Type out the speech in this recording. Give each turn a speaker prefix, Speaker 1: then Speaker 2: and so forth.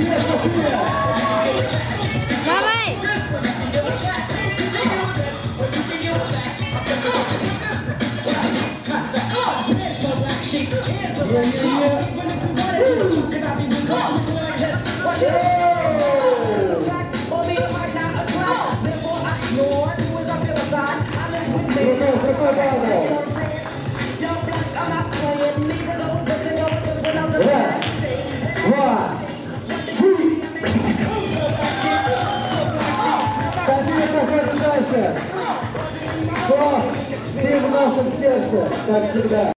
Speaker 1: Давай!
Speaker 2: Дальше. Слав, ты в нашем сердце, как всегда.